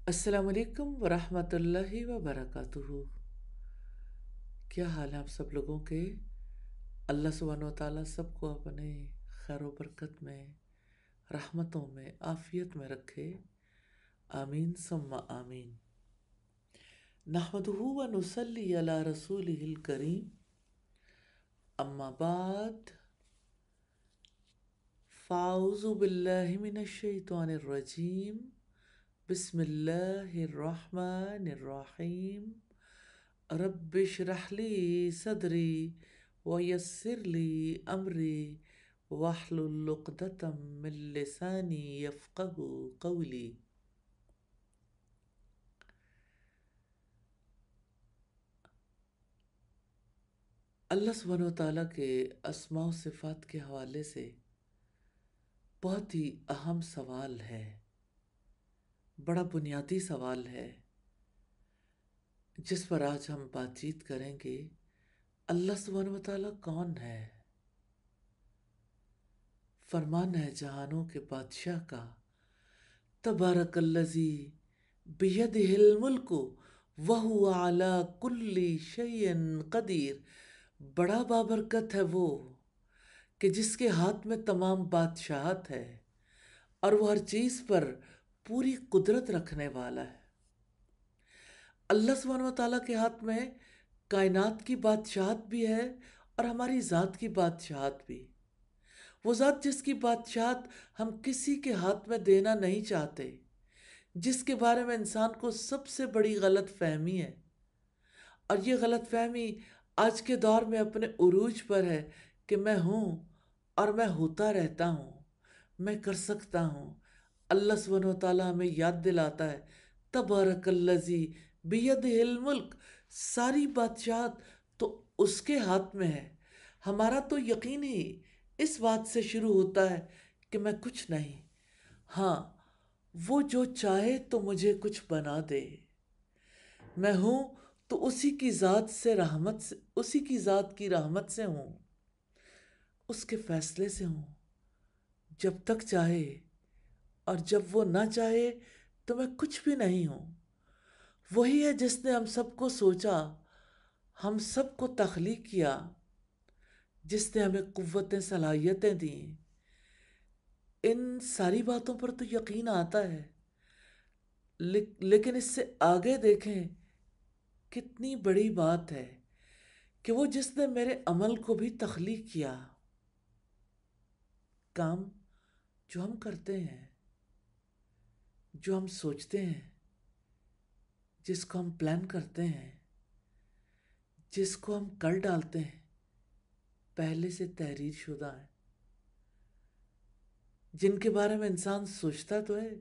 السلام علیکم ورحمۃ اللہ وبرکاتہ۔ کیا حال ہے آپ سب لوگوں کے؟ اللہ سبحانہ و تعالیٰ سب کو اپنے خیر و برکت میں، رحمتوں میں، عافیت میں رکھے، آمین ثم آمین۔ نحمدہ و نصلی علی رسولہ الکریم، اما بعد، فاعوذ باللہ من الشیطان الرجیم، بسم اللہ الرحمن الرحیم۔ رب اشرح لی صدری ویسر لی امری واحلل عقدۃ من لسانی یفقہوا قولی۔ اللہ سبحانہ و تعالیٰ کے اسماء و صفات کے حوالے سے بہت ہی اہم سوال ہے، بڑا بنیادی سوال ہے جس پر آج ہم بات چیت کریں گے۔ اللہ سبحانہ و تعالیٰ کون ہے؟ فرمان ہے جہانوں کے بادشاہ کا، تبارک الذی بیدہ الملک وہو علی کل شیء قدیر۔ بڑا بابرکت ہے وہ کہ جس کے ہاتھ میں تمام بادشاہت ہے اور وہ ہر چیز پر پوری قدرت رکھنے والا ہے۔ اللہ سبحانہ و تعالیٰ کے ہاتھ میں کائنات کی بادشاہت بھی ہے اور ہماری ذات کی بادشاہت بھی۔ وہ ذات جس کی بادشاہت ہم کسی کے ہاتھ میں دینا نہیں چاہتے، جس کے بارے میں انسان کو سب سے بڑی غلط فہمی ہے، اور یہ غلط فہمی آج کے دور میں اپنے عروج پر ہے کہ میں ہوں اور میں ہوتا رہتا ہوں، میں کر سکتا ہوں۔ اللہ سبحانہ و تعالیٰ ہمیں یاد دلاتا ہے، تبارک الذی بیدہ الملک، ساری بادشاہت تو اس کے ہاتھ میں ہے۔ ہمارا تو یقین ہی اس بات سے شروع ہوتا ہے کہ میں کچھ نہیں، ہاں وہ جو چاہے تو مجھے کچھ بنا دے۔ میں ہوں تو اسی کی ذات سے رحمت سے، اسی کی ذات کی رحمت سے ہوں، اس کے فیصلے سے ہوں، جب تک چاہے، اور جب وہ نہ چاہے تو میں کچھ بھی نہیں ہوں۔ وہی ہے جس نے ہم سب کو سوچا، ہم سب کو تخلیق کیا، جس نے ہمیں قوتیں، صلاحیتیں دیں۔ ان ساری باتوں پر تو یقین آتا ہے، لیکن اس سے آگے دیکھیں کتنی بڑی بات ہے کہ وہ جس نے میرے عمل کو بھی تخلیق کیا۔ کام جو ہم کرتے ہیں، جو ہم سوچتے ہیں، جس کو ہم پلان کرتے ہیں، جس کو ہم کر ڈالتے ہیں، پہلے سے تحریر شدہ ہیں، جن کے بارے میں انسان سوچتا تو ہے،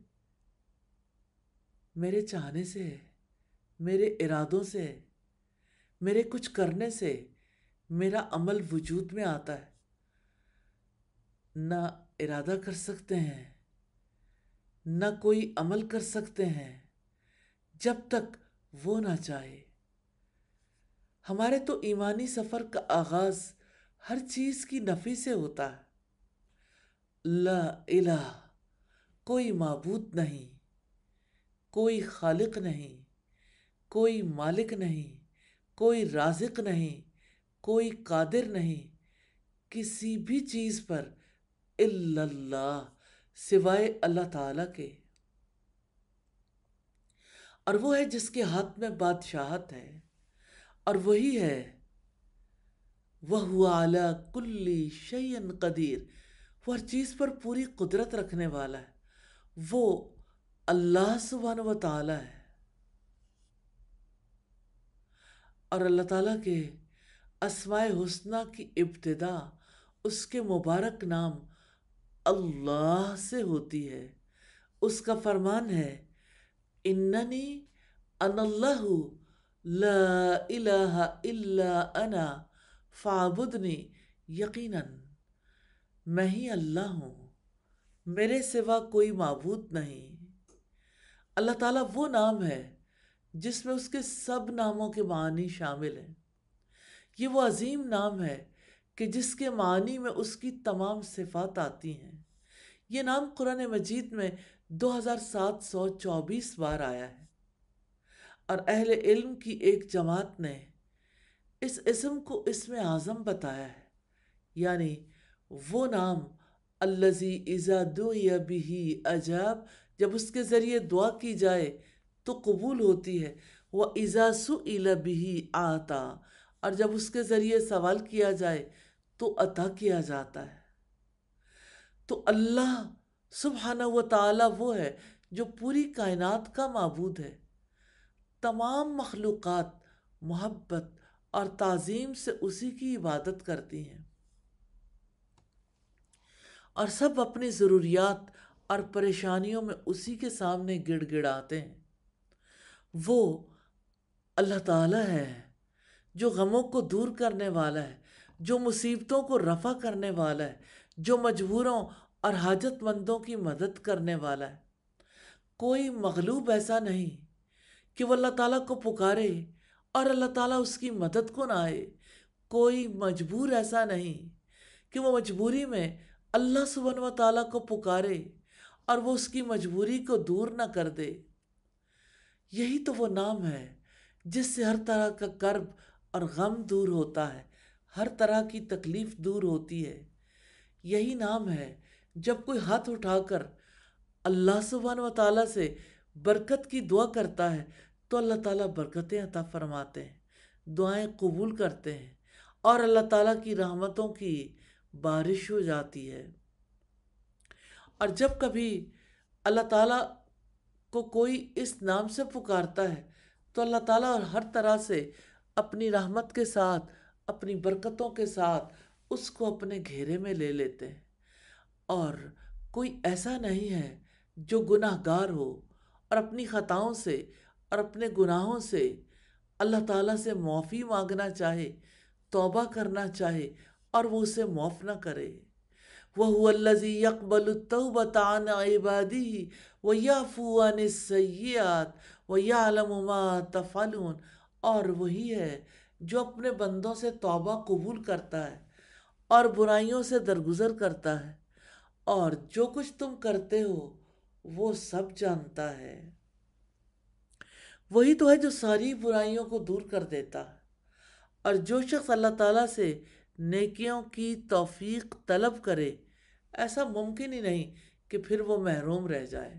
میرے چاہنے سے ہے، میرے ارادوں سے ہے، میرے کچھ کرنے سے میرا عمل وجود میں آتا ہے۔ نہ ارادہ کر سکتے ہیں، نہ کوئی عمل کر سکتے ہیں جب تک وہ نہ چاہے۔ ہمارے تو ایمانی سفر کا آغاز ہر چیز کی نفی سے ہوتا ہے۔ لا الہ، کوئی معبود نہیں، کوئی خالق نہیں، کوئی مالک نہیں، کوئی رازق نہیں، کوئی قادر نہیں کسی بھی چیز پر الا اللہ، سوائے اللہ تعالیٰ کے۔ اور وہ ہے جس کے ہاتھ میں بادشاہت ہے، اور وہی ہے وَهُوَ عَلَى كُلِّ شَيْءٍ قدیر، وہ ہر چیز پر پوری قدرت رکھنے والا ہے۔ وہ اللہ سبحانہ و تعالیٰ ہے، اور اللہ تعالیٰ کے اسماء حسنہ کی ابتدا اس کے مبارک نام اللہ سے ہوتی ہے۔ اس کا فرمان ہے، اننی انا اللہ لا الہ الا انا فاعبدنی، یقیناً میں ہی اللہ ہوں، میرے سوا کوئی معبود نہیں۔ اللہ تعالیٰ وہ نام ہے جس میں اس کے سب ناموں کے معنی شامل ہیں۔ یہ وہ عظیم نام ہے کہ جس کے معنی میں اس کی تمام صفات آتی ہیں۔ یہ نام قرآن مجید میں 2724 بار آیا ہے، اور اہل علم کی ایک جماعت نے اس اسم کو اسم اعظم بتایا ہے، یعنی وہ نام الذی اذا دعی بہ اجاب، جب اس کے ذریعے دعا کی جائے تو قبول ہوتی ہے، وَإِذَا سُئِلَ بِهِ آتا، اور جب اس کے ذریعے سوال کیا جائے تو عطا کیا جاتا ہے۔ تو اللہ سبحانہ و تعالی وہ ہے جو پوری کائنات کا معبود ہے۔ تمام مخلوقات محبت اور تعظیم سے اسی کی عبادت کرتی ہیں، اور سب اپنی ضروریات اور پریشانیوں میں اسی کے سامنے گڑ گڑاتے ہیں۔ وہ اللہ تعالیٰ ہے جو غموں کو دور کرنے والا ہے، جو مصیبتوں کو رفع کرنے والا ہے، جو مجبوروں اور حاجت مندوں کی مدد کرنے والا ہے۔ کوئی مغلوب ایسا نہیں کہ وہ اللہ تعالیٰ کو پکارے اور اللہ تعالیٰ اس کی مدد کو نہ آئے۔ کوئی مجبور ایسا نہیں کہ وہ مجبوری میں اللہ سبحانہ و تعالیٰ کو پکارے اور وہ اس کی مجبوری کو دور نہ کر دے۔ یہی تو وہ نام ہے جس سے ہر طرح کا کرب اور غم دور ہوتا ہے، ہر طرح کی تکلیف دور ہوتی ہے۔ یہی نام ہے جب کوئی ہاتھ اٹھا کر اللہ سبحانہ و تعالیٰ سے برکت کی دعا کرتا ہے تو اللہ تعالیٰ برکتیں عطا فرماتے ہیں، دعائیں قبول کرتے ہیں، اور اللہ تعالیٰ کی رحمتوں کی بارش ہو جاتی ہے۔ اور جب کبھی اللہ تعالیٰ کو کوئی اس نام سے پکارتا ہے تو اللہ تعالیٰ ہر طرح سے اپنی رحمت کے ساتھ، اپنی برکتوں کے ساتھ اس کو اپنے گھیرے میں لے لیتے ہیں۔ اور کوئی ایسا نہیں ہے جو گناہ گار ہو اور اپنی خطاؤں سے اور اپنے گناہوں سے اللہ تعالیٰ سے معافی مانگنا چاہے، توبہ کرنا چاہے، اور وہ اسے معاف نہ کرے۔ وَهُوَ الَّذِي يَقْبَلُ التَّوْبَةَ عَنْ عِبَادِهِ وَيَعْفُو عَنِ السَّيِّئَاتِ وَيَعْلَمُ مَا تَفْعَلُونَ، اور وہی ہے جو اپنے بندوں سے توبہ قبول کرتا ہے اور برائیوں سے درگزر کرتا ہے، اور جو کچھ تم کرتے ہو وہ سب جانتا ہے۔ وہی تو ہے جو ساری برائیوں کو دور کر دیتا ہے، اور جو شخص اللہ تعالیٰ سے نیکیوں کی توفیق طلب کرے، ایسا ممکن ہی نہیں کہ پھر وہ محروم رہ جائے۔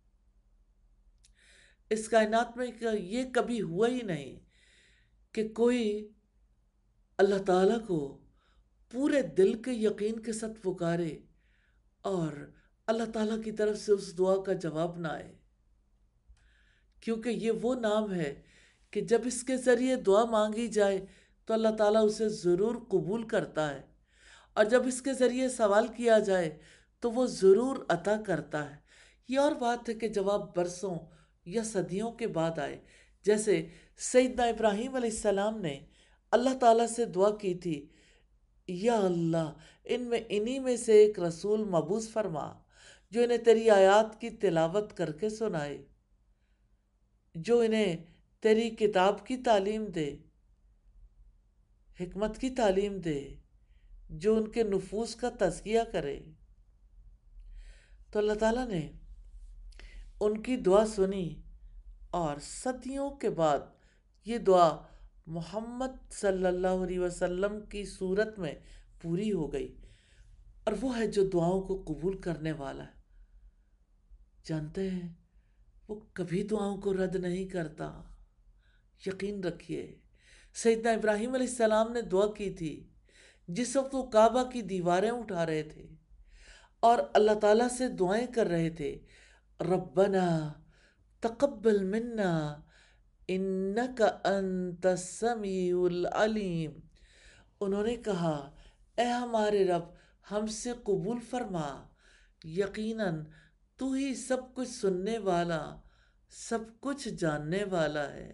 اس کائنات میں یہ کبھی ہوا ہی نہیں کہ کوئی اللہ تعالیٰ کو پورے دل کے یقین کے ساتھ پکارے اور اللہ تعالیٰ کی طرف سے اس دعا کا جواب نہ آئے، کیونکہ یہ وہ نام ہے کہ جب اس کے ذریعے دعا مانگی جائے تو اللہ تعالیٰ اسے ضرور قبول کرتا ہے، اور جب اس کے ذریعے سوال کیا جائے تو وہ ضرور عطا کرتا ہے۔ یہ اور بات ہے کہ جواب برسوں یا صدیوں کے بعد آئے، جیسے سیدنا ابراہیم علیہ السلام نے اللہ تعالیٰ سے دعا کی تھی، یا اللہ انہی میں سے ایک رسول مبعوث فرما جو انہیں تیری آیات کی تلاوت کر کے سنائے، جو انہیں تیری کتاب کی تعلیم دے، حکمت کی تعلیم دے، جو ان کے نفوس کا تزکیہ کرے۔ تو اللہ تعالیٰ نے ان کی دعا سنی، اور صدیوں کے بعد یہ دعا محمد صلی اللہ علیہ وسلم کی صورت میں پوری ہو گئی، اور وہ ہے جو دعاؤں کو قبول کرنے والا ہے۔ جانتے ہیں وہ کبھی دعاؤں کو رد نہیں کرتا، یقین رکھیے۔ سیدنا ابراہیم علیہ السلام نے دعا کی تھی جس وقت وہ کعبہ کی دیواریں اٹھا رہے تھے اور اللہ تعالیٰ سے دعائیں کر رہے تھے، ربنا تقبل منا انک انت السمیع العلیم۔ انہوں نے کہا، اے ہمارے رب ہم سے قبول فرما، یقیناً تو ہی سب کچھ سننے والا، سب کچھ جاننے والا ہے۔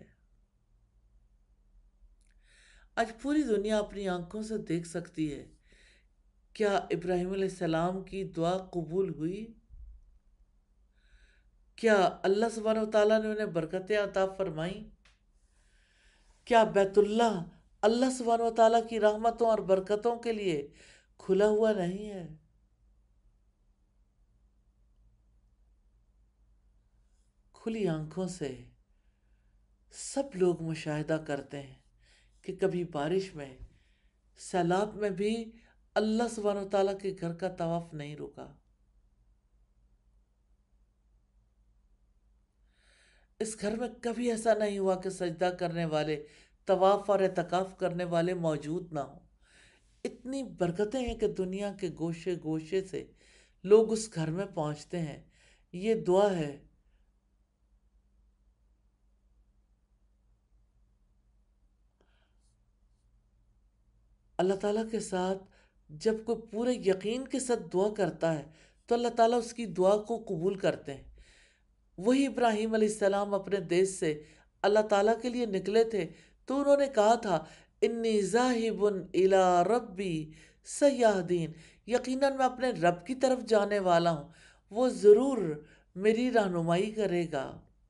آج پوری دنیا اپنی آنکھوں سے دیکھ سکتی ہے، کیا ابراہیم علیہ السلام کی دعا قبول ہوئی؟ کیا اللہ سبحانہ و تعالیٰ نے انہیں برکتیں عطا فرمائیں؟ کیا بیت اللہ اللہ سبحانہ و تعالیٰ کی رحمتوں اور برکتوں کے لیے کھلا ہوا نہیں ہے؟ کھلی آنکھوں سے سب لوگ مشاہدہ کرتے ہیں کہ کبھی بارش میں، سیلاب میں بھی اللہ سبحانہ و تعالیٰ کے گھر کا طواف نہیں رکا۔ اس گھر میں کبھی ایسا نہیں ہوا کہ سجدہ کرنے والے، طواف اور اعتکاف کرنے والے موجود نہ ہوں۔ اتنی برکتیں ہیں کہ دنیا کے گوشے گوشے سے لوگ اس گھر میں پہنچتے ہیں۔ یہ دعا ہے، اللہ تعالیٰ کے ساتھ جب کوئی پورے یقین کے ساتھ دعا کرتا ہے تو اللہ تعالیٰ اس کی دعا کو قبول کرتے ہیں۔ وہی ابراہیم علیہ السلام اپنے دیش سے اللہ تعالیٰ کے لیے نکلے تھے تو انہوں نے کہا تھا انی ذاہب الی ربی سیہدین، یقیناً میں اپنے رب کی طرف جانے والا ہوں، وہ ضرور میری رہنمائی کرے گا۔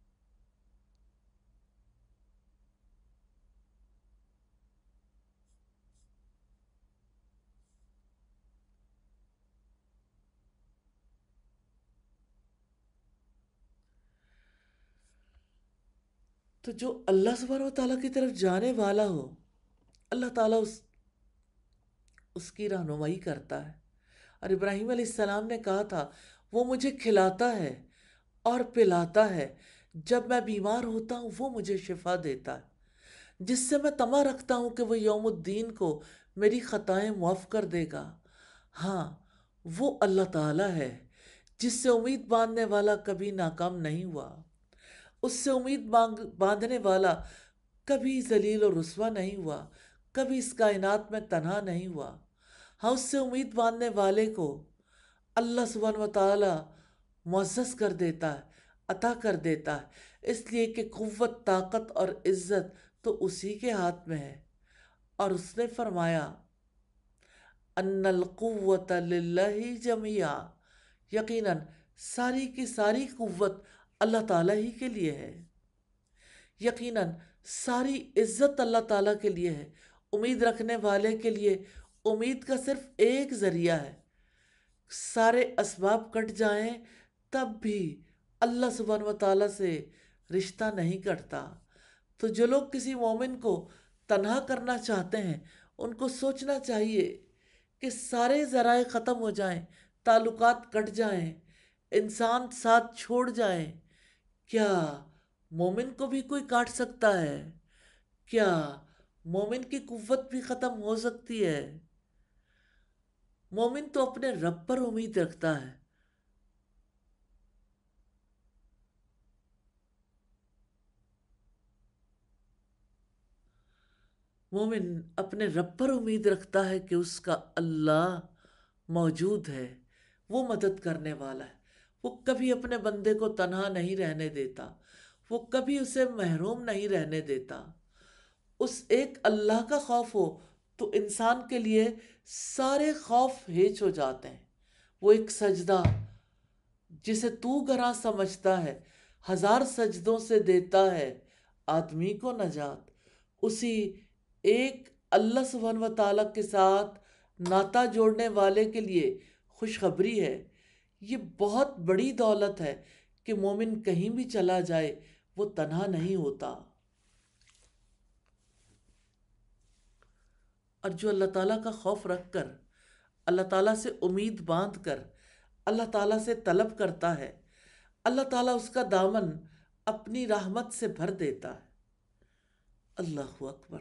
تو جو اللہ سبحانہ و تعالیٰ کی طرف جانے والا ہو، اللہ تعالیٰ اس کی رہنمائی کرتا ہے۔ اور ابراہیم علیہ السلام نے کہا تھا وہ مجھے کھلاتا ہے اور پلاتا ہے، جب میں بیمار ہوتا ہوں وہ مجھے شفا دیتا ہے، جس سے میں طمع رکھتا ہوں کہ وہ یوم الدین کو میری خطائیں معاف کر دے گا۔ ہاں، وہ اللہ تعالیٰ ہے جس سے امید باندھنے والا کبھی ناکام نہیں ہوا، اس سے امید باندھنے والا کبھی ذلیل و رسوا نہیں ہوا، کبھی اس کائنات میں تنہا نہیں ہوا۔ ہاں، اس سے امید باندھنے والے کو اللہ سبحانہ و تعالی معزز کر دیتا ہے، عطا کر دیتا ہے، اس لیے کہ قوت، طاقت اور عزت تو اسی کے ہاتھ میں ہے۔ اور اس نے فرمایا ان القوت للہ جميعا، یقیناً ساری کی ساری قوت اللہ تعالیٰ ہی کے لیے ہے، یقیناً ساری عزت اللہ تعالیٰ کے لیے ہے۔ امید رکھنے والے کے لیے امید کا صرف ایک ذریعہ ہے، سارے اسباب کٹ جائیں تب بھی اللہ سبحانہ و تعالیٰ سے رشتہ نہیں کٹتا۔ تو جو لوگ کسی مومن کو تنہا کرنا چاہتے ہیں ان کو سوچنا چاہیے کہ سارے ذرائع ختم ہو جائیں، تعلقات کٹ جائیں، انسان ساتھ چھوڑ جائیں، کیا مومن کو بھی کوئی کاٹ سکتا ہے؟ کیا مومن کی قوت بھی ختم ہو سکتی ہے؟ مومن تو اپنے رب پر امید رکھتا ہے۔ مومن اپنے رب پر امید رکھتا ہے کہ اس کا اللہ موجود ہے، وہ مدد کرنے والا ہے، وہ کبھی اپنے بندے کو تنہا نہیں رہنے دیتا، وہ کبھی اسے محروم نہیں رہنے دیتا۔ اس ایک اللہ کا خوف ہو تو انسان کے لیے سارے خوف ہیچ ہو جاتے ہیں۔ وہ ایک سجدہ جسے تو گراں سمجھتا ہے، ہزار سجدوں سے دیتا ہے آدمی کو نجات۔ اسی ایک اللہ سبحانہ و تعالیٰ کے ساتھ ناطہ جوڑنے والے کے لیے خوشخبری ہے۔ یہ بہت بڑی دولت ہے کہ مومن کہیں بھی چلا جائے وہ تنہا نہیں ہوتا۔ اور جو اللہ تعالیٰ کا خوف رکھ کر، اللہ تعالیٰ سے امید باندھ کر اللہ تعالیٰ سے طلب کرتا ہے، اللہ تعالیٰ اس کا دامن اپنی رحمت سے بھر دیتا ہے۔ اللہ اکبر!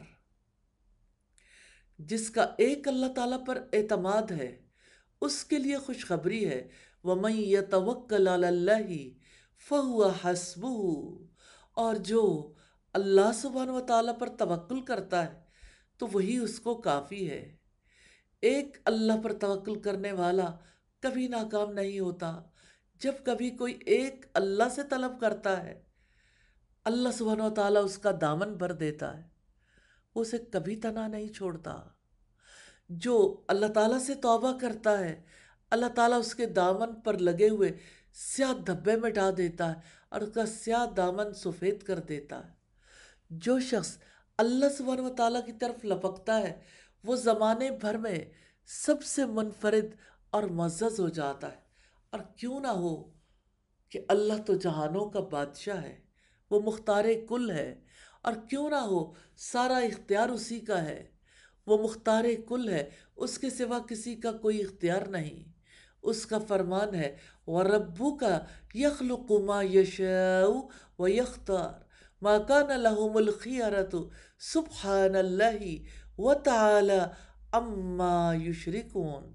جس کا ایک اللہ تعالیٰ پر اعتماد ہے اس کے لیے خوشخبری ہے، وَمَن يَتَوَكَّلْ عَلَى اللَّهِ فَهُوَ حَسْبُهُ، اور جو اللہ سبحانہ و تعالیٰ پر توکل کرتا ہے تو وہی اس کو کافی ہے۔ ایک اللہ پر توکل کرنے والا کبھی ناکام نہیں ہوتا۔ جب کبھی کوئی ایک اللہ سے طلب کرتا ہے اللہ سبحانہ و تعالیٰ اس کا دامن بھر دیتا ہے، وہ اسے کبھی تنہا نہیں چھوڑتا۔ جو اللہ تعالیٰ سے توبہ کرتا ہے اللہ تعالیٰ اس کے دامن پر لگے ہوئے سیاہ دھبے مٹا دیتا ہے اور اس کا سیاہ دامن سفید کر دیتا ہے۔ جو شخص اللہ سبحانہ و تعالیٰ کی طرف لپکتا ہے وہ زمانے بھر میں سب سے منفرد اور معزز ہو جاتا ہے۔ اور کیوں نہ ہو کہ اللہ تو جہانوں کا بادشاہ ہے، وہ مختار کل ہے، اور کیوں نہ ہو سارا اختیار اسی کا ہے، وہ مختار کل ہے، اس کے سوا کسی کا کوئی اختیار نہیں، اس کا فرمان ہے وَرَبُّكَ يَخْلُقُ مَا يَشَاءُ وَيَخْتَارُ مَا كَانَ لَهُمُ الْخِيَرَةُ سُبْحَانَ اللَّهِ وَتَعَالَى عَمَّا يُشْرِكُونَ۔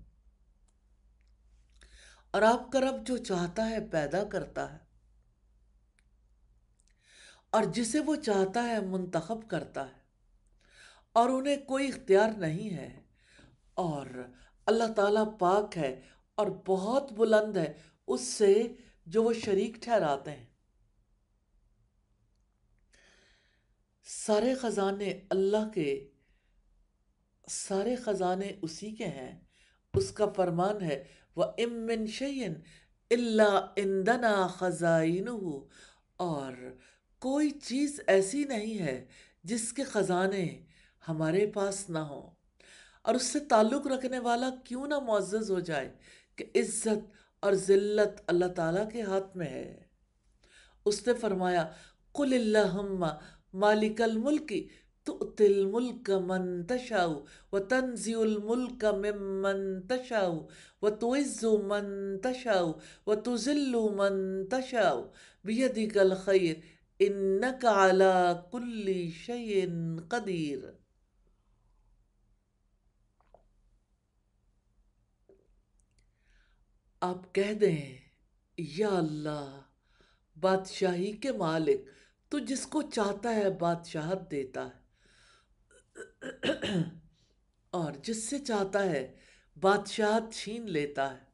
اور آپ کا رب جو چاہتا ہے پیدا کرتا ہے، اور جسے وہ چاہتا ہے منتخب کرتا ہے، اور انہیں کوئی اختیار نہیں ہے، اور اللہ تعالیٰ پاک ہے اور بہت بلند ہے اس سے جو وہ شریک ٹھہراتے ہیں۔ سارے خزانے اللہ کے، سارے خزانے اسی کے ہیں، اس کا فرمان ہے وَإِن مِّن شَيْءٍ إِلَّا عِندَنَا خَزَائِنُهُ، اور کوئی چیز ایسی نہیں ہے جس کے خزانے ہمارے پاس نہ ہوں۔ اور اس سے تعلق رکھنے والا کیوں نہ معزز ہو جائے کہ عزت اور ذلت اللہ تعالیٰ کے ہاتھ میں ہے۔ اس نے فرمایا قُلِ اللَّهُمَّ مَالِكَ الْمُلْكِ تُؤْتِي الْمُلْكَ مَن تَشَاءُ وَتَنزِعُ الْمُلْكَ مِمَّن تَشَاءُ وَتُعِزُّ مَن تَشَاءُ وَتُذِلُّ مَن تَشَاءُ بِيَدِكَ الْخَيْرُ إِنَّكَ عَلَى كُلِّ شَيْءٍ قَدِيرٌ۔ آپ کہہ دیں یا اللہ، بادشاہی کے مالک تو جس کو چاہتا ہے بادشاہت دیتا ہے، اور جس سے چاہتا ہے بادشاہت چھین لیتا ہے،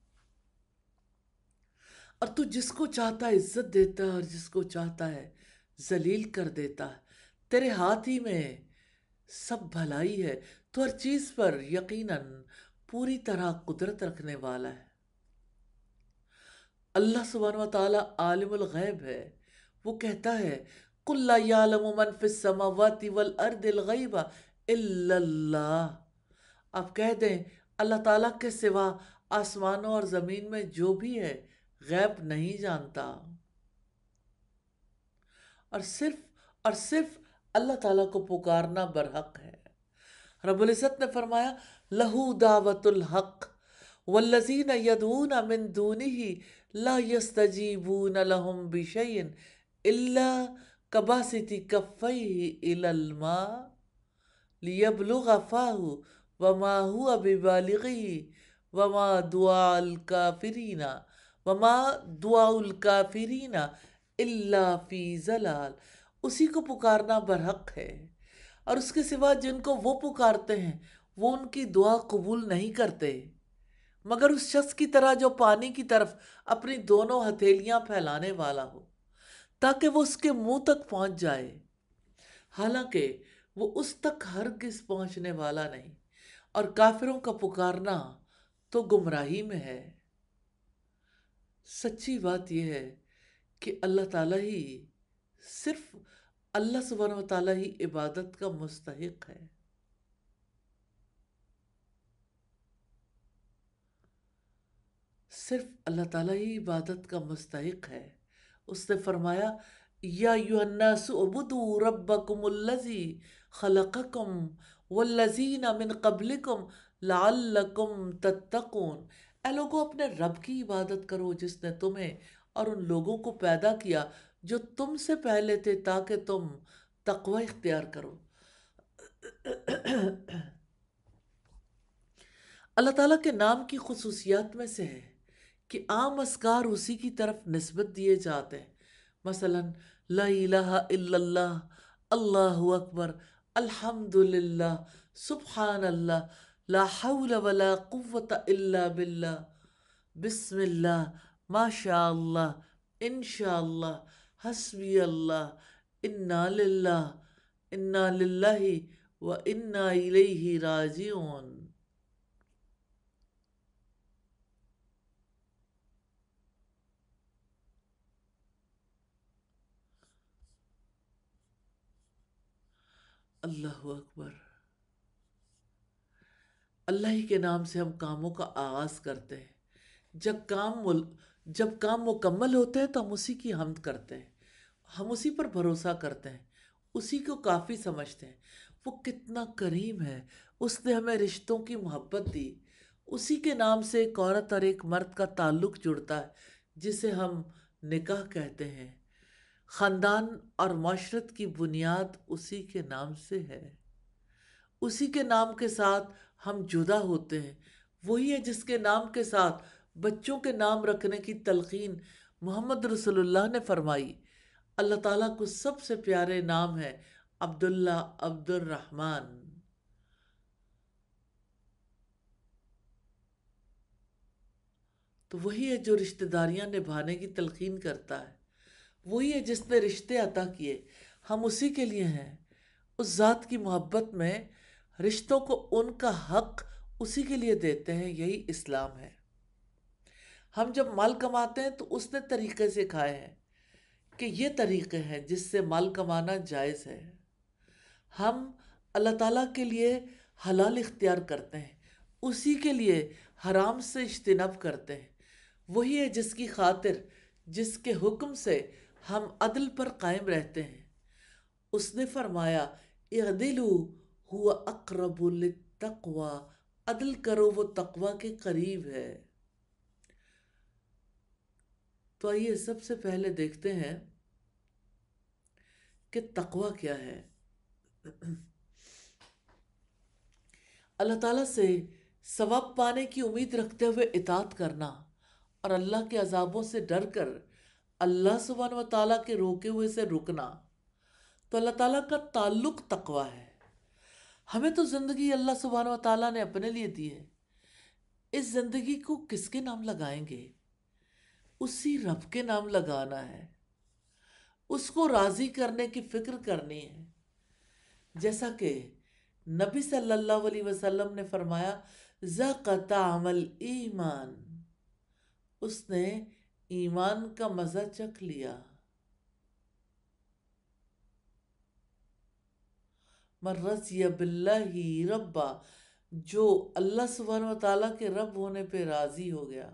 اور تو جس کو چاہتا ہے عزت دیتا ہے اور جس کو چاہتا ہے ذلیل کر دیتا ہے۔ تیرے ہاتھ ہی میں سب بھلائی ہے، تو ہر چیز پر یقیناً پوری طرح قدرت رکھنے والا ہے۔ اللہ سبحانہ وتعالی عالم الغیب ہے، وہ کہتا ہے قُلْ لَا يَعْلَمُ مَن فِي السَّمَاوَاتِ وَالْأَرْضِ الْغَيْبَ إِلَّا اللَّهُ۔ آپ کہہ دیں اللہ تعالیٰ کے سوا آسمانوں اور زمین میں جو بھی ہے غیب نہیں جانتا، اور صرف اللہ تعالیٰ کو پکارنا برحق ہے۔ رب العزت نے فرمایا لَهُ دعوت الحق والذین یدعون من دونه لا يستجیبون لهم بشیء الا کباسط کفیہ الی الماء لیبلغ فاہ وما هو ببالغہ وما دعاء الکافرین الا فی ضلال۔ اسی کو پکارنا برحق ہے، اور اس کے سوا جن کو وہ پکارتے ہیں وہ ان کی دعا قبول نہیں کرتے مگر اس شخص کی طرح جو پانی کی طرف اپنی دونوں ہتھیلیاں پھیلانے والا ہو تاکہ وہ اس کے منہ تک پہنچ جائے، حالانکہ وہ اس تک ہرگز پہنچنے والا نہیں، اور کافروں کا پکارنا تو گمراہی میں ہے۔ سچی بات یہ ہے کہ اللہ تعالیٰ ہی، صرف اللہ سبحانہ وتعالیٰ ہی عبادت کا مستحق ہے۔ صرف اللہ تعالیٰ ہی عبادت کا مستحق ہے۔ اس نے فرمایا یا ایھا الناس اعبدوا ربکم الذی خلقکم والذین من قبلکم لعلکم تتقون۔ اے لوگوں اپنے رب کی عبادت کرو جس نے تمہیں اور ان لوگوں کو پیدا کیا جو تم سے پہلے تھے تاکہ تم تقوی اختیار کرو۔ اللہ تعالیٰ کے نام کی خصوصیات میں سے ہے کہ عام اذکار اسی کی طرف نسبت دیے جاتے ہیں، مثلا لا الہ الا اللہ، اللہ اکبر، الحمدللہ، سبحان اللہ، لا حول ولا قوة الا باللہ، بسم اللہ، ماشاء اللہ، انشاء اللہ، حسبی اللہ، انا للہ و انا الیہ راجعون۔ اللہ اکبر۔ اللہ ہی کے نام سے ہم کاموں کا آغاز کرتے ہیں۔ جب کام مکمل ہوتے ہیں تو ہم اسی کی حمد کرتے ہیں، ہم اسی پر بھروسہ کرتے ہیں، اسی کو کافی سمجھتے ہیں۔ وہ کتنا کریم ہے، اس نے ہمیں رشتوں کی محبت دی۔ اسی کے نام سے ایک عورت اور ایک مرد کا تعلق جڑتا ہے جسے ہم نکاح کہتے ہیں۔ خاندان اور معاشرت کی بنیاد اسی کے نام سے ہے، اسی کے نام کے ساتھ ہم جدا ہوتے ہیں۔ وہی ہے جس کے نام کے ساتھ بچوں کے نام رکھنے کی تلقین محمد رسول اللہ نے فرمائی۔ اللہ تعالیٰ کو سب سے پیارے نام ہے عبداللہ، عبد الرحمن۔ تو وہی ہے جو رشتہ داریاں نبھانے کی تلقین کرتا ہے، وہی ہے جس نے رشتے عطا کیے، ہم اسی کے لیے ہیں۔ اس ذات کی محبت میں رشتوں کو ان کا حق اسی کے لیے دیتے ہیں، یہی اسلام ہے۔ ہم جب مال کماتے ہیں تو اس نے طریقے سکھائے ہیں کہ یہ طریقے ہیں جس سے مال کمانا جائز ہے۔ ہم اللہ تعالیٰ کے لیے حلال اختیار کرتے ہیں، اسی کے لیے حرام سے اجتناب کرتے ہیں۔ وہی ہے جس کی خاطر، جس کے حکم سے ہم عدل پر قائم رہتے ہیں۔ اس نے فرمایا اعدلوا هو اقرب للتقوی، عدل کرو، وہ تقوی کے قریب ہے۔ تو آئیے سب سے پہلے دیکھتے ہیں کہ تقوی کیا ہے۔ اللہ تعالیٰ سے ثواب پانے کی امید رکھتے ہوئے اطاعت کرنا اور اللہ کے عذابوں سے ڈر کر اللہ سبحانہ و تعالیٰ کے روکے ہوئے سے رکنا، تو اللہ تعالیٰ کا تعلق تقوی ہے۔ ہمیں تو زندگی اللہ سبحانہ و تعالیٰ نے اپنے لیے دی ہے، اس زندگی کو کس کے نام لگائیں گے؟ اسی رب کے نام لگانا ہے، اس کو راضی کرنے کی فکر کرنی ہے۔ جیسا کہ نبی صلی اللہ علیہ وسلم نے فرمایا ذاق طعم الایمان، اس نے ایمان کا مزہ چکھ لیا۔ من رضی باللہ ربا، جو اللہ سبحانہ و تعالیٰ کے رب ہونے پہ راضی ہو گیا۔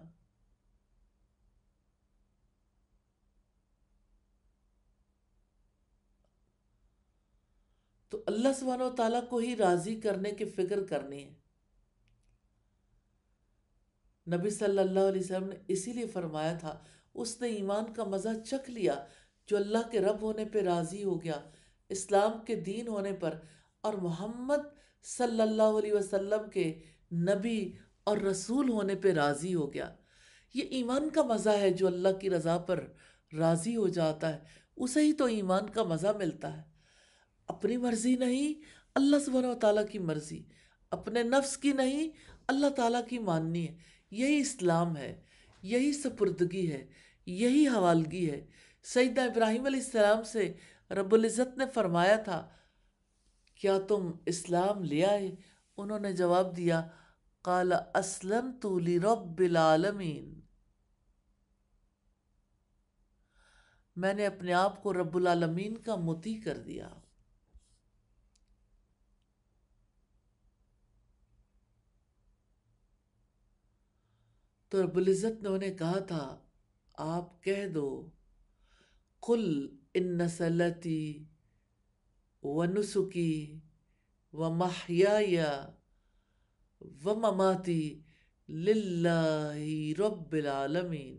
تو اللہ سبحانہ و تعالیٰ کو ہی راضی کرنے کی فکر کرنی ہے۔ نبی صلی اللہ علیہ وسلم نے اسی لیے فرمایا تھا اس نے ایمان کا مزہ چکھ لیا جو اللہ کے رب ہونے پہ راضی ہو گیا، اسلام کے دین ہونے پر، اور محمد صلی اللہ علیہ وسلم کے نبی اور رسول ہونے پہ راضی ہو گیا۔ یہ ایمان کا مزہ ہے، جو اللہ کی رضا پر راضی ہو جاتا ہے اسے ہی تو ایمان کا مزہ ملتا ہے۔ اپنی مرضی نہیں، اللہ سبحانہ و تعالیٰ کی مرضی، اپنے نفس کی نہیں، اللہ تعالیٰ کی ماننی ہے۔ یہی اسلام ہے، یہی سپردگی ہے، یہی حوالگی ہے۔ سیدنا ابراہیم علیہ السلام سے رب العزت نے فرمایا تھا کیا تم اسلام لے آئے؟ انہوں نے جواب دیا قال اسلمت لرب العالمین، میں نے اپنے آپ کو رب العالمین کا مطیع کر دیا۔ تو رب العزت نے انہیں کہا تھا آپ کہہ دو قل ان صلاتی ونسکی ومحیای ومماتی للہ رب العالمین،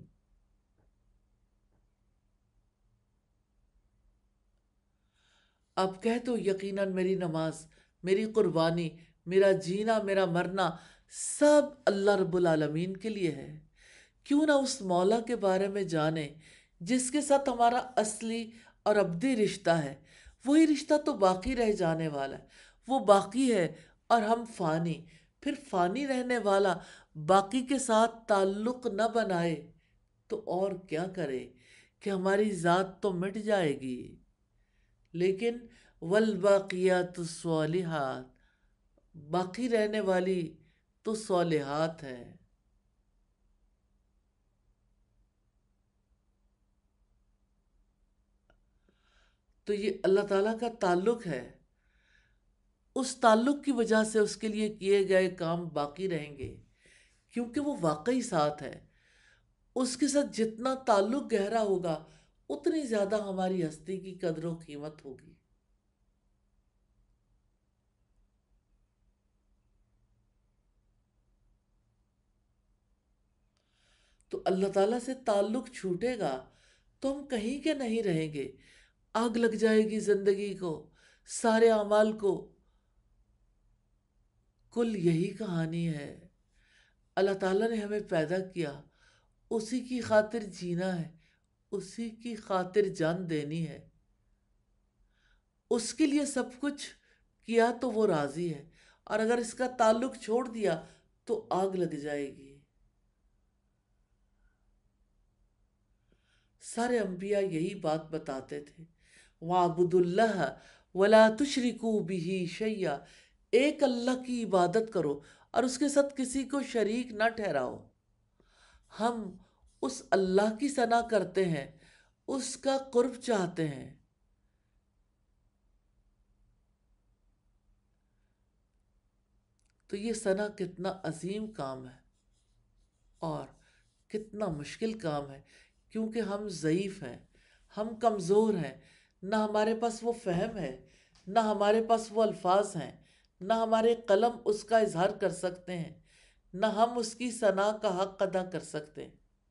آپ کہہ دو یقیناً میری نماز، میری قربانی، میرا جینا، میرا مرنا سب اللہ رب العالمین کے لیے ہے۔ کیوں نہ اس مولا کے بارے میں جانیں جس کے ساتھ ہمارا اصلی اور ابدی رشتہ ہے۔ وہی رشتہ تو باقی رہ جانے والا ہے، وہ باقی ہے اور ہم فانی۔ پھر فانی رہنے والا باقی کے ساتھ تعلق نہ بنائے تو اور کیا کرے کہ ہماری ذات تو مٹ جائے گی، لیکن والباقیات الصالحات، باقی رہنے والی تو صالحات ہے۔ تو یہ اللہ تعالیٰ کا تعلق ہے، اس تعلق کی وجہ سے اس کے لیے کیے گئے کام باقی رہیں گے، کیونکہ وہ واقعی ساتھ ہے۔ اس کے ساتھ جتنا تعلق گہرا ہوگا اتنی زیادہ ہماری ہستی کی قدر و قیمت ہوگی۔ تو اللہ تعالیٰ سے تعلق چھوٹے گا تو ہم کہیں کے نہیں رہیں گے، آگ لگ جائے گی زندگی کو، سارے اعمال کو۔ کل یہی کہانی ہے۔ اللہ تعالیٰ نے ہمیں پیدا کیا، اسی کی خاطر جینا ہے، اسی کی خاطر جان دینی ہے، اس کے لیے سب کچھ کیا تو وہ راضی ہے، اور اگر اس کا تعلق چھوڑ دیا تو آگ لگ جائے گی۔ سارے انبیاء یہی بات بتاتے تھے، وَاعْبُدُوا اللَّهَ وَلَا تُشْرِكُوا بِهِ شَيْئًا، ایک اللہ کی عبادت کرو اور اس کے ساتھ کسی کو شریک نہ ٹھہراؤ۔ ہم اس اللہ کی ثنا کرتے ہیں، اس کا قرب چاہتے ہیں۔ تو یہ ثنا کتنا عظیم کام ہے اور کتنا مشکل کام ہے، کیونکہ ہم ضعیف ہیں، ہم کمزور ہیں، نہ ہمارے پاس وہ فہم ہے، نہ ہمارے پاس وہ الفاظ ہیں، نہ ہمارے قلم اس کا اظہار کر سکتے ہیں، نہ ہم اس کی ثنا کا حق ادا کر سکتے ہیں۔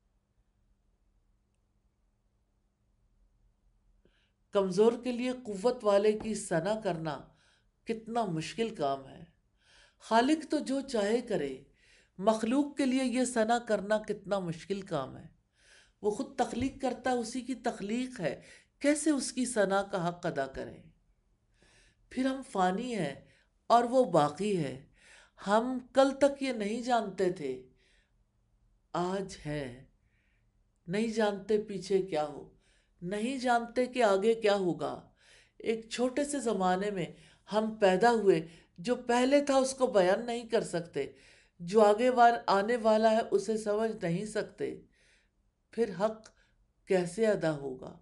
کمزور کے لیے قوت والے کی ثنا کرنا کتنا مشکل کام ہے۔ خالق تو جو چاہے کرے، مخلوق کے لیے یہ ثنا کرنا کتنا مشکل کام ہے۔ وہ خود تخلیق کرتا ہے، اسی کی تخلیق ہے، کیسے اس کی ثنا کا حق ادا کریں؟ پھر ہم فانی ہیں اور وہ باقی ہے۔ ہم کل تک یہ نہیں جانتے تھے، آج ہے، نہیں جانتے پیچھے کیا ہو، نہیں جانتے کہ آگے کیا ہوگا۔ ایک چھوٹے سے زمانے میں ہم پیدا ہوئے، جو پہلے تھا اس کو بیان نہیں کر سکتے، جو آنے والا ہے اسے سمجھ نہیں سکتے، پھر حق کیسے ادا ہوگا؟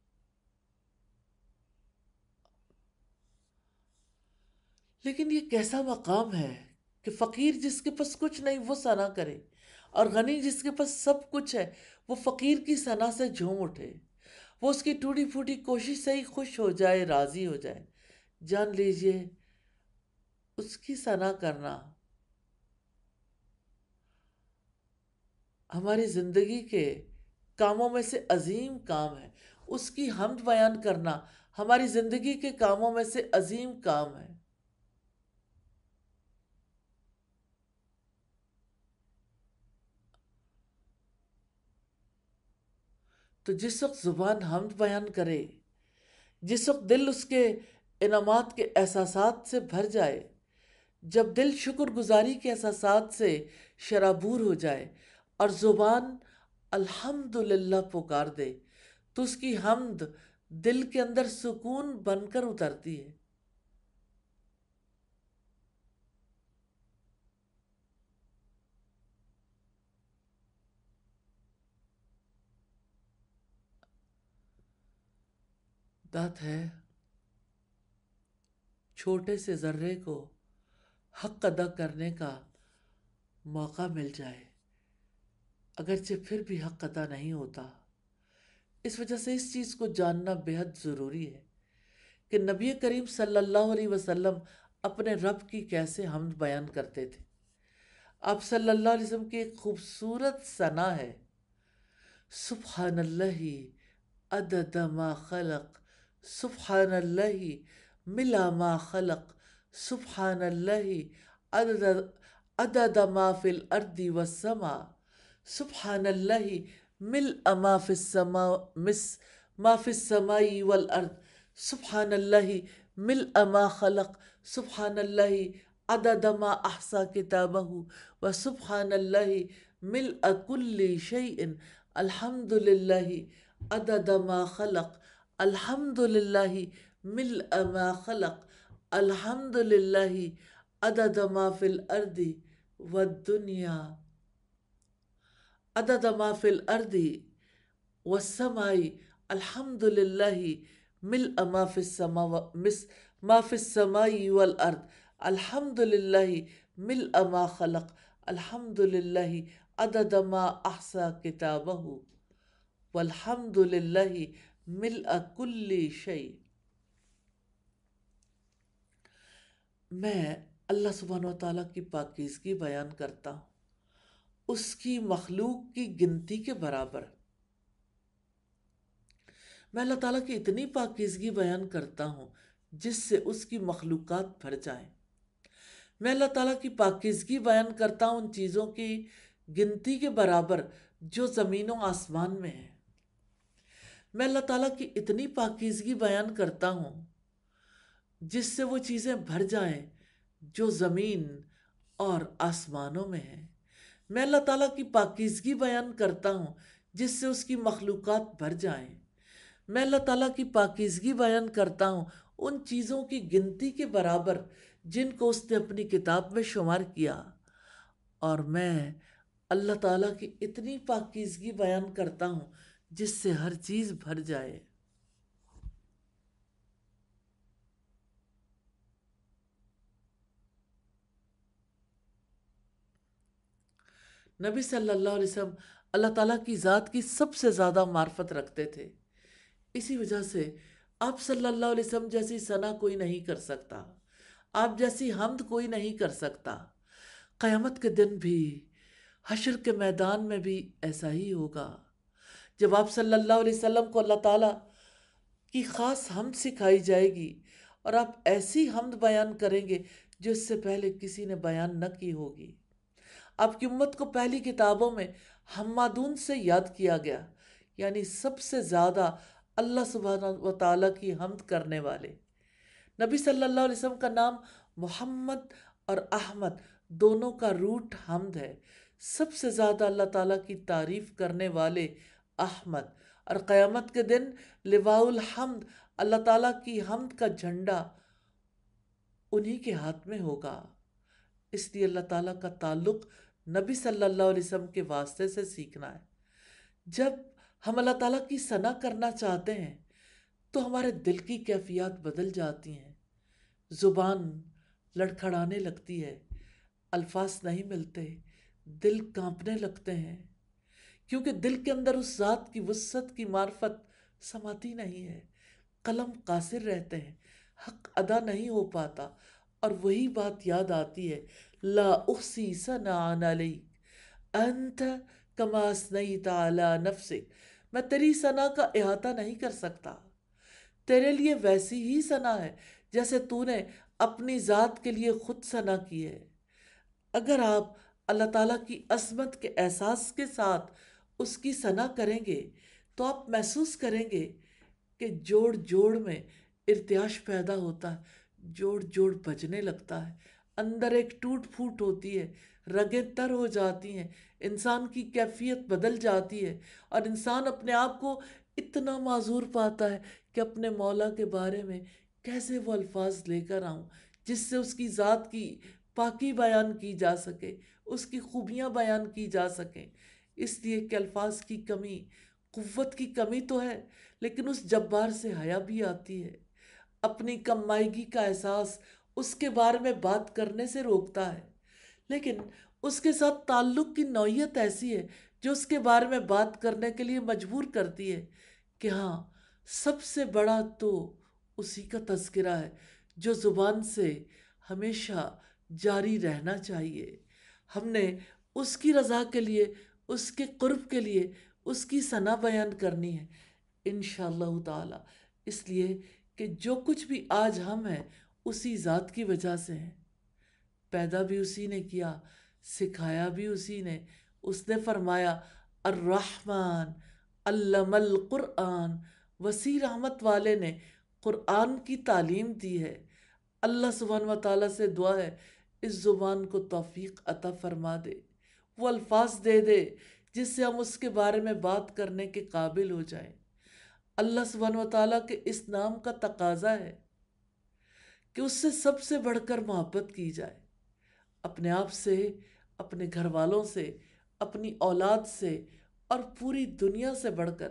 لیکن یہ کیسا مقام ہے کہ فقیر جس کے پاس کچھ نہیں وہ ثنا کرے، اور غنی جس کے پاس سب کچھ ہے وہ فقیر کی ثنا سے جھوم اٹھے، وہ اس کی ٹوٹی پھوٹی کوشش سے ہی خوش ہو جائے، راضی ہو جائے۔ جان لیجئے اس کی ثنا کرنا ہماری زندگی کے کاموں میں سے عظیم کام ہے، اس کی حمد بیان کرنا ہماری زندگی کے کاموں میں سے عظیم کام ہے۔ تو جس وقت زبان حمد بیان کرے، جس وقت دل اس کے انعامات کے احساسات سے بھر جائے، جب دل شکر گزاری کے احساسات سے شرابور ہو جائے اور زبان الحمدللہ پکار دے، تو اس کی حمد دل کے اندر سکون بن کر اترتی ہے۔ بات ہے چھوٹے سے ذرے کو حق ادا کرنے کا موقع مل جائے، اگرچہ پھر بھی حق ادا نہیں ہوتا۔ اس وجہ سے اس چیز کو جاننا بہت ضروری ہے کہ نبی کریم صلی اللہ علیہ وسلم اپنے رب کی کیسے حمد بیان کرتے تھے۔ آپ صلی اللہ علیہ وسلم کی ایک خوبصورت ثنا ہے، سبحان اللہ عدد ما خلق، سبحان اللہ ملا ما خلق، سبحان اللہ عدد ما فی الارض والسماء، سبحان اللہ ملء ما فی السماء ما فی السماء والارض، سبحان اللہ ملء ما خلق، سبحان اللہ عدد ما احصا کتابہ، وسبحان اللہ ملء کل شیء، الحمد للہ عدد ما خلق، الحمد للہ ملء ما خلق، الحمد للہ عدد ما فی الارض والدنیا، عدد ما فی الارض والسماء، الحمد للہ ملء ما فی السماء والارض، الحمد للہ ملء ما خلق، الحمد للہ عدد ما احصا کتابہ والحمد للہ ملء کل شیء۔ میں اللہ سبحانہ و تعالیٰ کی پاکیزگی بیان کرتا ہوں اس کی مخلوق کی گنتی کے برابر۔ میں اللہ تعالیٰ کی اتنی پاکیزگی بیان کرتا ہوں جس سے اس کی مخلوقات بھر جائیں۔ میں اللہ تعالیٰ کی پاکیزگی بیان کرتا ہوں ان چیزوں کی گنتی کے برابر جو زمین و آسمان میں ہیں۔ میں اللہ تعالیٰ کی اتنی پاکیزگی بیان کرتا ہوں جس سے وہ چیزیں بھر جائیں جو زمین اور آسمانوں میں ہیں۔ میں اللہ تعالیٰ کی پاکیزگی بیان کرتا ہوں جس سے اس کی مخلوقات بھر جائیں۔ میں اللہ تعالیٰ کی پاکیزگی بیان کرتا ہوں ان چیزوں کی گنتی کے برابر جن کو اس نے اپنی کتاب میں شمار کیا، اور میں اللہ تعالیٰ کی اتنی پاکیزگی بیان کرتا ہوں جس سے ہر چیز بھر جائے۔ نبی صلی اللہ علیہ وسلم اللہ تعالیٰ کی ذات کی سب سے زیادہ معرفت رکھتے تھے، اسی وجہ سے آپ صلی اللہ علیہ وسلم جیسی ثنا کوئی نہیں کر سکتا، آپ جیسی حمد کوئی نہیں کر سکتا۔ قیامت کے دن بھی، حشر کے میدان میں بھی ایسا ہی ہوگا۔ جب آپ صلی اللہ علیہ وسلم کو اللہ تعالیٰ کی خاص حمد سکھائی جائے گی اور آپ ایسی حمد بیان کریں گے جو اس سے پہلے کسی نے بیان نہ کی ہوگی۔ آپ کی امت کو پہلی کتابوں میں حمادون سے یاد کیا گیا، یعنی سب سے زیادہ اللہ سبحانہ و تعالیٰ کی حمد کرنے والے۔ نبی صلی اللہ علیہ وسلم کا نام محمد اور احمد دونوں کا روٹ حمد ہے۔ سب سے زیادہ اللہ تعالیٰ کی تعریف کرنے والے احمد، اور قیامت کے دن لواء الحمد، اللہ تعالیٰ کی حمد کا جھنڈا انہی کے ہاتھ میں ہوگا۔ اس لیے اللہ تعالیٰ کا تعلق نبی صلی اللہ علیہ وسلم کے واسطے سے سیکھنا ہے۔ جب ہم اللہ تعالیٰ کی ثنا کرنا چاہتے ہیں تو ہمارے دل کی کیفیات بدل جاتی ہیں، زبان لڑکھڑانے لگتی ہے، الفاظ نہیں ملتے، دل کانپنے لگتے ہیں، کیونکہ دل کے اندر اس ذات کی وسعت کی معرفت سماتی نہیں ہے۔ قلم قاصر رہتے ہیں، حق ادا نہیں ہو پاتا، اور وہی بات یاد آتی ہے، لا احصی ثناء علیک انت کما اثنیت علی نفسک، میں تیری ثنا کا احاطہ نہیں کر سکتا، تیرے لیے ویسی ہی ثنا ہے جیسے تو نے اپنی ذات کے لیے خود ثنا کی ہے۔ اگر آپ اللہ تعالیٰ کی عظمت کے احساس کے ساتھ اس کی ثنا کریں گے تو آپ محسوس کریں گے کہ جوڑ جوڑ میں ارتعاش پیدا ہوتا ہے، جوڑ جوڑ بجنے لگتا ہے، اندر ایک ٹوٹ پھوٹ ہوتی ہے، رگیں تر ہو جاتی ہیں، انسان کی کیفیت بدل جاتی ہے، اور انسان اپنے آپ کو اتنا معذور پاتا ہے کہ اپنے مولا کے بارے میں کیسے وہ الفاظ لے کر آؤں جس سے اس کی ذات کی پاکی بیان کی جا سکے، اس کی خوبیاں بیان کی جا سکیں۔ اس لیے کہ الفاظ کی کمی، قوت کی کمی تو ہے، لیکن اس جبار سے حیا بھی آتی ہے۔ اپنی کم مائیگی کا احساس اس کے بارے میں بات کرنے سے روکتا ہے، لیکن اس کے ساتھ تعلق کی نوعیت ایسی ہے جو اس کے بارے میں بات کرنے کے لیے مجبور کرتی ہے کہ ہاں، سب سے بڑا تو اسی کا تذکرہ ہے جو زبان سے ہمیشہ جاری رہنا چاہیے۔ ہم نے اس کی رضا کے لیے، اس کے قرب کے لیے اس کی ثنا بیان کرنی ہے انشاءاللہ تعالی، اس لیے کہ جو کچھ بھی آج ہم ہیں اسی ذات کی وجہ سے ہیں۔ پیدا بھی اسی نے کیا، سکھایا بھی اسی نے۔ اس نے فرمایا الرحمن علم القرآن، وسیع رحمت والے نے قرآن کی تعلیم دی ہے۔ اللہ سبحانہ و تعالیٰ سے دعا ہے اس زبان کو توفیق عطا فرما دے، وہ الفاظ دے دے جس سے ہم اس کے بارے میں بات کرنے کے قابل ہو جائیں۔ اللہ سبحانہ و تعالیٰ کے اس نام کا تقاضا ہے کہ اس سے سب سے بڑھ کر محبت کی جائے، اپنے آپ سے، اپنے گھر والوں سے، اپنی اولاد سے، اور پوری دنیا سے بڑھ کر،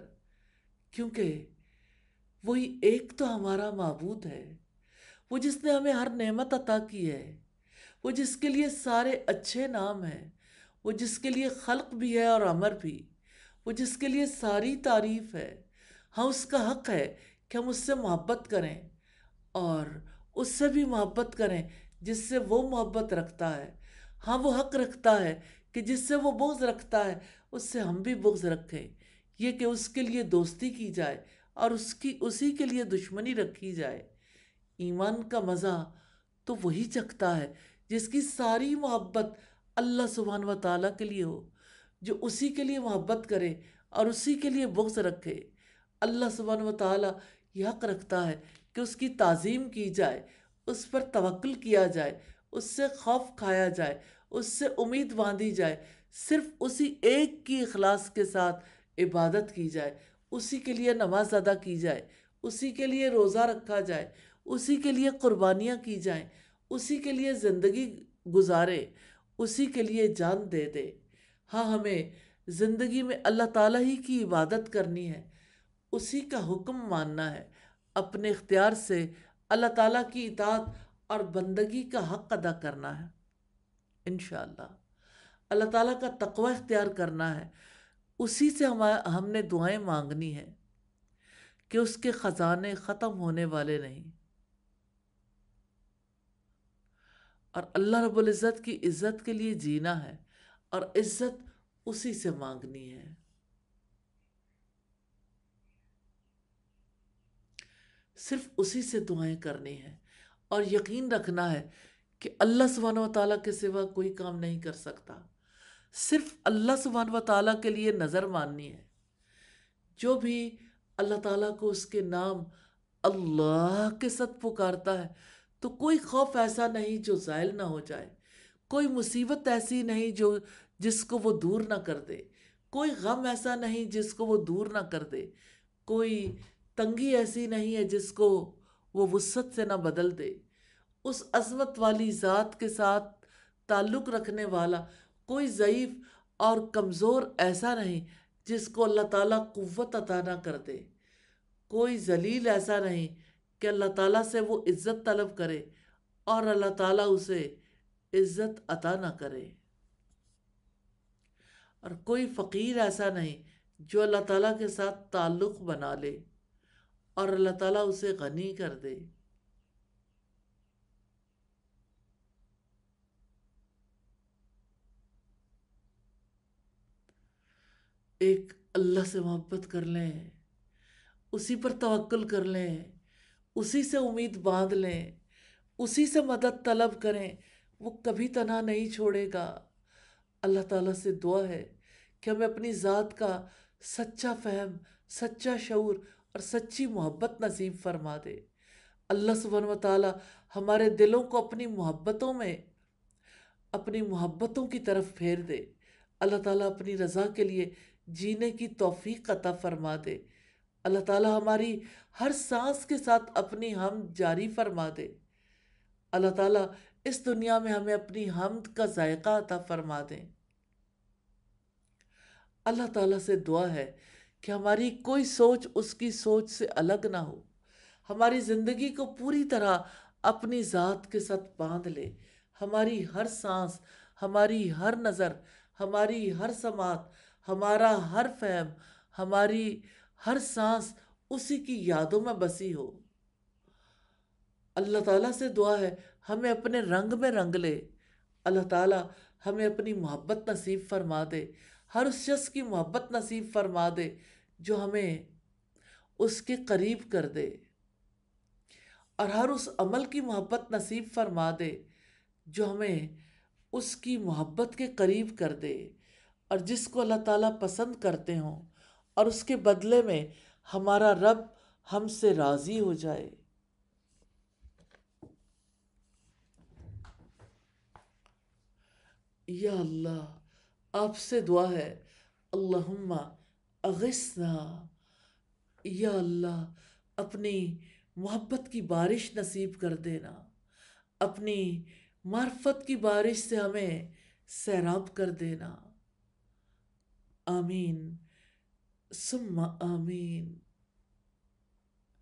کیونکہ وہی ایک تو ہمارا معبود ہے، وہ جس نے ہمیں ہر نعمت عطا کی ہے، وہ جس کے لیے سارے اچھے نام ہیں، وہ جس کے لیے خلق بھی ہے اور امر بھی، وہ جس کے لیے ساری تعریف ہے۔ ہاں اس کا حق ہے کہ ہم اس سے محبت کریں، اور اس سے بھی محبت کریں جس سے وہ محبت رکھتا ہے۔ ہاں وہ حق رکھتا ہے کہ جس سے وہ بغض رکھتا ہے اس سے ہم بھی بغض رکھیں، یہ کہ اس کے لیے دوستی کی جائے اور اسی کے لیے دشمنی رکھی جائے۔ ایمان کا مزہ تو وہی چکھتا ہے جس کی ساری محبت اللہ سبحانہ و تعالیٰ کے لیے ہو، جو اسی کے لیے محبت کرے اور اسی کے لیے بغض رکھے۔ اللہ سبحانہ و تعالیٰ یہ حق رکھتا ہے کہ اس کی تعظیم کی جائے، اس پر توکل کیا جائے، اس سے خوف کھایا جائے، اس سے امید باندھی جائے، صرف اسی ایک کی اخلاص کے ساتھ عبادت کی جائے، اسی کے لیے نماز ادا کی جائے، اسی کے لیے روزہ رکھا جائے، اسی کے لیے قربانیاں کی جائیں، اسی کے لیے زندگی گزارے، اسی کے لیے جان دے دے۔ ہاں ہمیں زندگی میں اللہ تعالیٰ ہی کی عبادت کرنی ہے، اسی کا حکم ماننا ہے، اپنے اختیار سے اللہ تعالیٰ کی اطاعت اور بندگی کا حق ادا کرنا ہے انشاءاللہ۔ اللہ تعالیٰ کا تقوی اختیار کرنا ہے، اسی سے ہم نے دعائیں مانگنی ہیں کہ اس کے خزانے ختم ہونے والے نہیں، اور اللہ رب العزت کی عزت کے لیے جینا ہے اور عزت اسی سے مانگنی ہے۔ صرف اسی سے دعائیں کرنی ہیں اور یقین رکھنا ہے کہ اللہ سبحانہ و تعالیٰ کے سوا کوئی کام نہیں کر سکتا، صرف اللہ سبحانہ و تعالیٰ کے لیے نظر ماننی ہے۔ جو بھی اللہ تعالیٰ کو اس کے نام اللہ کے ساتھ پکارتا ہے تو کوئی خوف ایسا نہیں جو زائل نہ ہو جائے، کوئی مصیبت ایسی نہیں جس کو وہ دور نہ کر دے، کوئی غم ایسا نہیں جس کو وہ دور نہ کر دے، کوئی تنگی ایسی نہیں ہے جس کو وہ وسعت سے نہ بدل دے۔ اس عظمت والی ذات کے ساتھ تعلق رکھنے والا کوئی ضعیف اور کمزور ایسا نہیں جس کو اللہ تعالیٰ قوت عطا نہ کر دے، کوئی ذلیل ایسا نہیں کہ اللہ تعالیٰ سے وہ عزت طلب کرے اور اللہ تعالیٰ اسے عزت عطا نہ کرے، اور کوئی فقیر ایسا نہیں جو اللہ تعالیٰ کے ساتھ تعلق بنا لے اور اللہ تعالیٰ اسے غنی کر دے۔ ایک اللہ سے محبت کر لیں، اسی پر توکل کر لیں، اسی سے امید باندھ لیں، اسی سے مدد طلب کریں، وہ کبھی تنہا نہیں چھوڑے گا۔ اللہ تعالیٰ سے دعا ہے کہ ہمیں اپنی ذات کا سچا فہم، سچا شعور اور سچی محبت نصیب فرما دے۔ اللہ سبحانہ و تعالیٰ ہمارے دلوں کو اپنی محبتوں کی طرف پھیر دے۔ اللہ تعالیٰ اپنی رضا کے لیے جینے کی توفیق عطا فرما دے۔ اللہ تعالیٰ ہماری ہر سانس کے ساتھ اپنی حمد جاری فرما دے۔ اللہ تعالیٰ اس دنیا میں ہمیں اپنی حمد کا ذائقہ عطا فرما دیں۔ اللہ تعالیٰ سے دعا ہے کہ ہماری کوئی سوچ اس کی سوچ سے الگ نہ ہو، ہماری زندگی کو پوری طرح اپنی ذات کے ساتھ باندھ لے، ہماری ہر سانس، ہماری ہر نظر، ہماری ہر سماعت، ہمارا ہر فہم، ہماری ہر سانس اسی کی یادوں میں بسی ہو۔ اللہ تعالیٰ سے دعا ہے ہمیں اپنے رنگ میں رنگ لے۔ اللہ تعالیٰ ہمیں اپنی محبت نصیب فرما دے، ہر اس شخص کی محبت نصیب فرما دے جو ہمیں اس کے قریب کر دے، اور ہر اس عمل کی محبت نصیب فرما دے جو ہمیں اس کی محبت کے قریب کر دے، اور جس کو اللہ تعالیٰ پسند کرتے ہوں، اور اس کے بدلے میں ہمارا رب ہم سے راضی ہو جائے۔ یا اللہ، آپ سے دعا ہے، اللہم اغثنا، یا اللہ اپنی محبت کی بارش نصیب کر دینا، اپنی معرفت کی بارش سے ہمیں سیراب کر دینا۔ آمین ثم آمین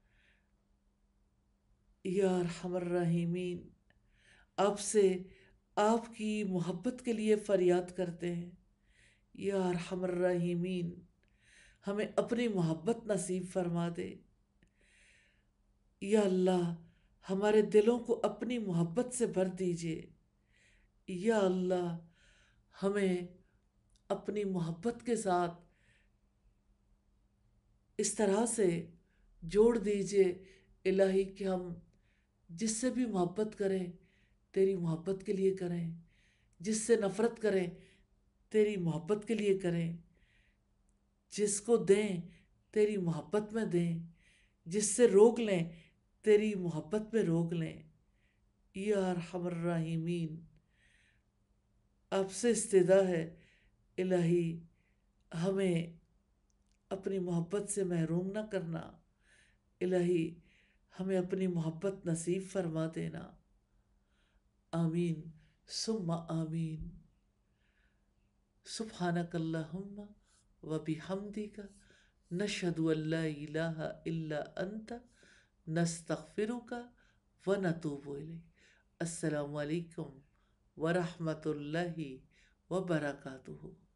یا ارحم الراحمین۔ آپ سے آپ کی محبت کے لیے فریاد کرتے ہیں۔ یا ارحم الراحمین، ہمیں اپنی محبت نصیب فرما دے۔ یا اللہ، ہمارے دلوں کو اپنی محبت سے بھر دیجئے۔ یا اللہ، ہمیں اپنی محبت کے ساتھ اس طرح سے جوڑ دیجئے الہی کہ ہم جس سے بھی محبت کریں تیری محبت کے لیے کریں، جس سے نفرت کریں تیری محبت کے لیے کریں، جس کو دیں تیری محبت میں دیں، جس سے روک لیں تیری محبت میں روک لیں۔ یا ارحم الراحمین، آپ سے استدعا ہے الہی ہمیں اپنی محبت سے محروم نہ کرنا، الہی ہمیں اپنی محبت نصیب فرما دینا۔ آمین ثم آمین۔ سبحانک اللہم و بحمدک، نشہد ان لا الہ الا انت، نستغفرک و نتوب الیک۔ السلام علیکم ورحمۃ اللہ وبرکاتہ۔